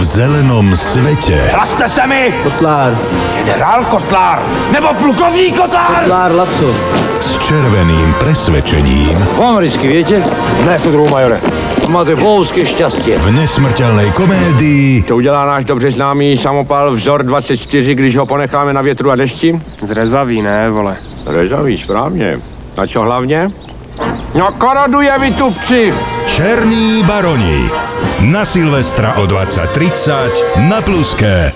zelenom svete. Hlaste se mi! Kotlár. Generál Kotlár! Nebo plukovník Kotlár! Kotlár, Laco. S červeným presvedčením. Po americky, viete? Ne, fudru, majore. Máte polské šťastie. V nesmrteľnej komédii. Co udělá náš dobře známý samopal Vzor 24, když ho ponecháme na větru a dešti? Zrezavý, ne, vole. Rezavý, správně. A čo hlavně? No koroduje, vy tupci! Černí baroni. Na Silvestra o 20:30 na Pluské.